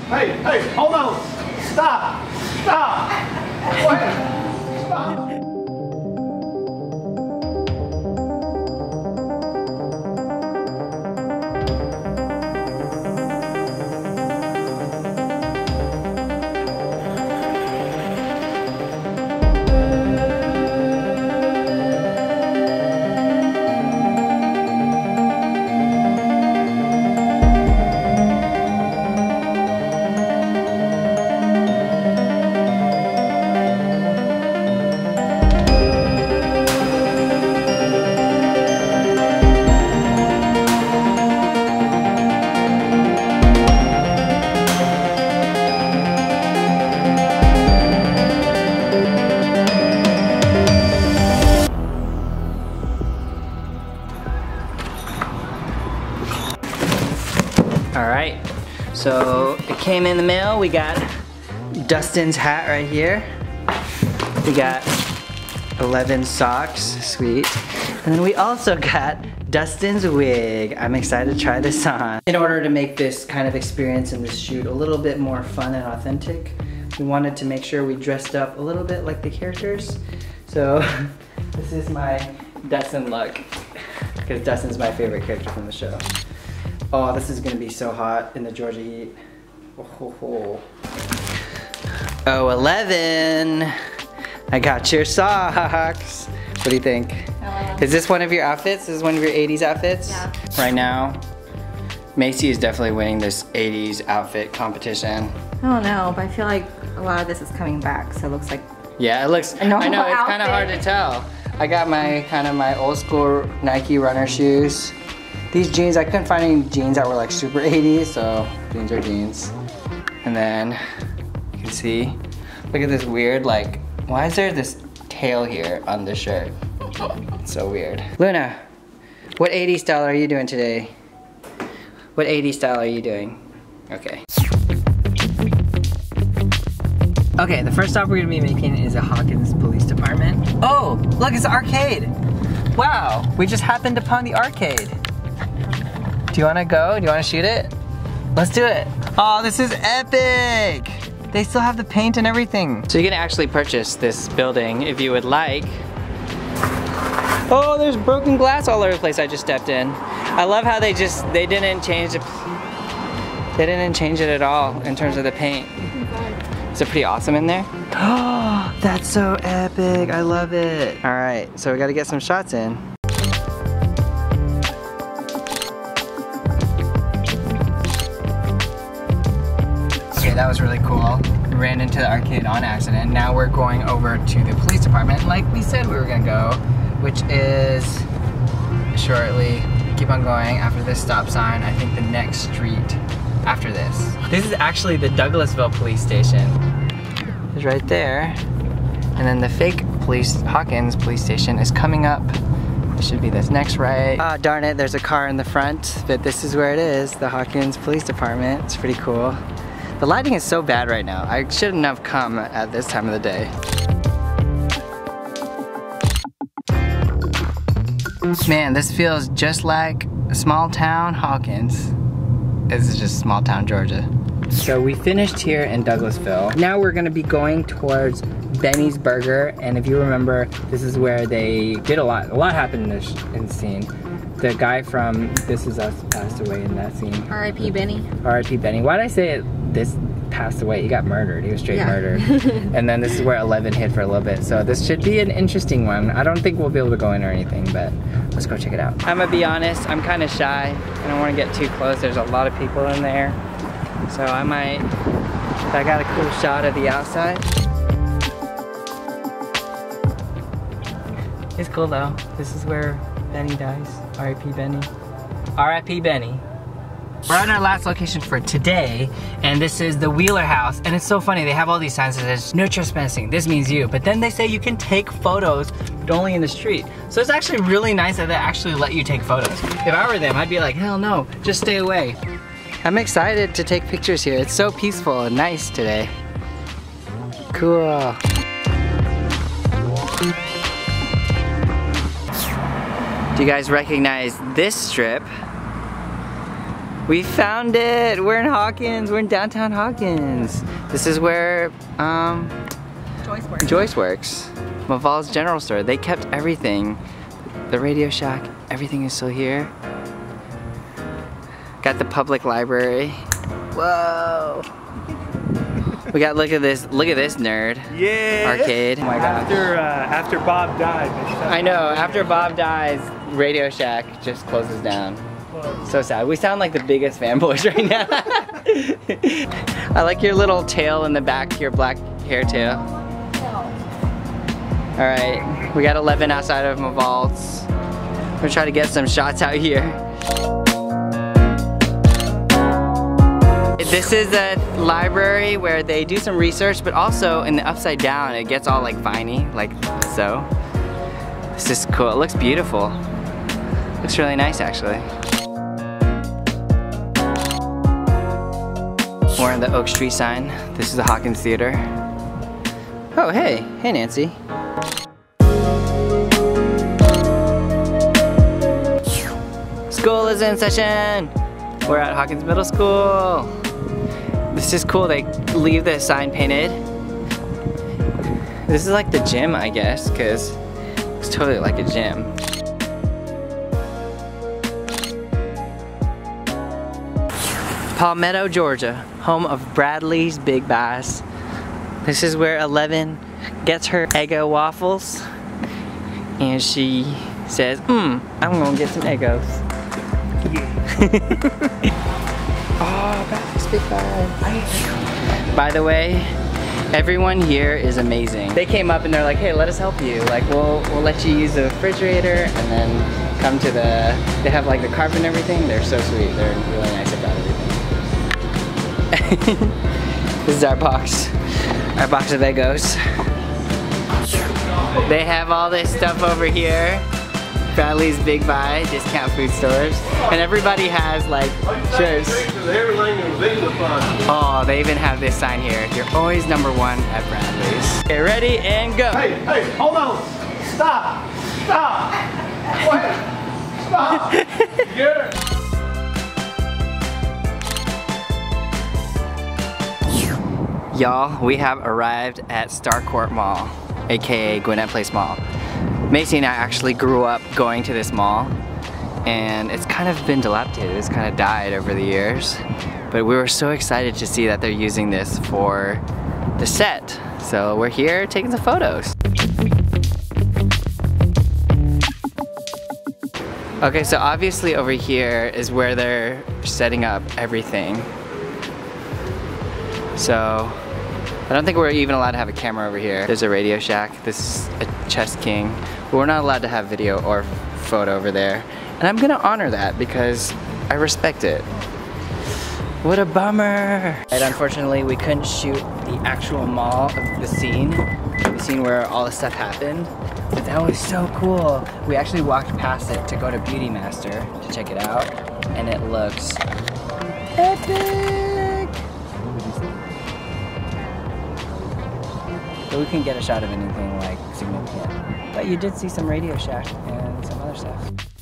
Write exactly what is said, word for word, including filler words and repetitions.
Hey, hey, hold on. Stop. Stop. Wait. Stop. Alright, so it came in the mail. We got Dustin's hat right here. We got eleven socks, sweet. And then we also got Dustin's wig. I'm excited to try this on. In order to make this kind of experience in this shoot a little bit more fun and authentic, we wanted to make sure we dressed up a little bit like the characters. So this is my Dustin look, because Dustin's my favorite character from the show. Oh, this is gonna be so hot in the Georgia heat. Oh, ho, ho. Oh, eleven. I got your socks. What do you think? Hello. Is this one of your outfits? This is one of your eighties outfits? Yeah. Right now, Macy is definitely winning this eighties outfit competition. I don't know, but I feel like a lot of this is coming back, so it looks like Yeah, it looks, a normal I know, it's kind of hard outfit. to tell. I got my, kind of my old school Nike runner shoes. These jeans, I couldn't find any jeans that were like super eighties, so jeans are jeans. And then, you can see, look at this weird, like, why is there this tail here on this shirt? It's so weird. Luna, what eighties style are you doing today? What eighties style are you doing? Okay. Okay, the first stop we're gonna be making is a Hawkins Police Department. Oh, look, it's an arcade. Wow, we just happened upon the arcade. Do you wanna go? Do you wanna shoot it? Let's do it. Oh, this is epic. They still have the paint and everything. So you can actually purchase this building if you would like. Oh, there's broken glass all over the place I just stepped in. I love how they just, they didn't change the, they didn't change it at all in terms of the paint. Is it pretty awesome in there? Oh, that's so epic. I love it. All right, so we gotta get some shots in. Okay, that was really cool. We ran into the arcade on accident. Now we're going over to the police department like we said we were gonna go, which is shortly. Keep on going after this stop sign. I think the next street after this. This is actually the Douglasville police station. It's right there. And then the fake police, Hawkins police station is coming up. It should be this next right. Ah, darn it, there's a car in the front, but this is where it is, the Hawkins Police Department. It's pretty cool. The lighting is so bad right now. I shouldn't have come at this time of the day. Man, this feels just like a small town Hawkins. This is just small town Georgia. So we finished here in Douglasville. Now we're gonna be going towards Benny's Burger, and if you remember, this is where they did a lot. A lot happened in this in the scene. The guy from This Is Us passed away in that scene. R I P Benny. R I P Benny. Why did I say it, this passed away? He got murdered. He was straight Yeah. murdered. And then this is where eleven hid for a little bit. So this should be an interesting one. I don't think we'll be able to go in or anything, but let's go check it out. I'm gonna be honest, I'm kind of shy. I don't want to get too close. There's a lot of people in there. So I might, I got a cool shot of the outside. It's cool though. This is where Benny dies. R I P Benny. R I P Benny. We're on our last location for today, and this is the Wheeler House. And it's so funny, they have all these signs that says, no trespassing, this means you. But then they say you can take photos, but only in the street. So it's actually really nice that they actually let you take photos. If I were them, I'd be like, hell no, just stay away. I'm excited to take pictures here. It's so peaceful and nice today. Cool. Do you guys recognize this strip? We found it! We're in Hawkins. We're in downtown Hawkins. This is where um, Joyce works. Joyce works. Maval's General Store. They kept everything. The Radio Shack, everything is still here. Got the public library. Whoa! We got, look at this, look at this nerd. Yeah. Arcade. Oh my god. After uh, after Bob died. they shut I it know, down. after Bob dies, Radio Shack just closes down. So sad. We sound like the biggest fanboys right now. I like your little tail in the back, your black hair tail. Alright, we got eleven outside of Maval's. We're gonna try to get some shots out here. This is a library where they do some research, but also in the upside down, it gets all like viney, like so. This is cool. It looks beautiful. Looks really nice, actually. We're on the Oak Street sign. This is the Hawkins Theater. Oh, hey. Hey, Nancy. School is in session. We're at Hawkins Middle School. This is cool. They leave the sign painted. This is like the gym, I guess, because it's totally like a gym. Palmetto, Georgia, home of Bradley's Big Bass. This is where Eleven gets her Eggo waffles. And she says, hmm, I'm gonna get some Eggos. Oh, Bradley's Big Bass. By the way, everyone here is amazing. They came up and they're like, hey, let us help you. Like, we'll, we'll let you use the refrigerator and then come to the, they have like the carpet and everything. They're so sweet. They're really nice about everything. This is our box. Our box of Eggos. They have all this stuff over here. Bradley's Big Buy, discount food stores. And everybody has like shirts. Oh, they even have this sign here. You're always number one at Bradley's. Okay, ready and go. Hey, hey, hold on. Stop. Stop. Wait. Stop. Get it. Y'all, we have arrived at Starcourt Mall, aka Gwinnett Place Mall. Macy and I actually grew up going to this mall, and it's kind of been dilapidated. It's kind of died over the years. But we were so excited to see that they're using this for the set. So we're here taking some photos. Okay, so obviously over here is where they're setting up everything. So, I don't think we're even allowed to have a camera over here. There's a Radio Shack. This is a Chess King. But we're not allowed to have video or photo over there. And I'm gonna honor that because I respect it. What a bummer. And unfortunately, we couldn't shoot the actual mall of the scene, the scene where all this stuff happened. But that was so cool. We actually walked past it to go to Beauty Master to check it out. And it looks epic. But we couldn't get a shot of anything like significant. But you did see some Radio Shack and some other stuff.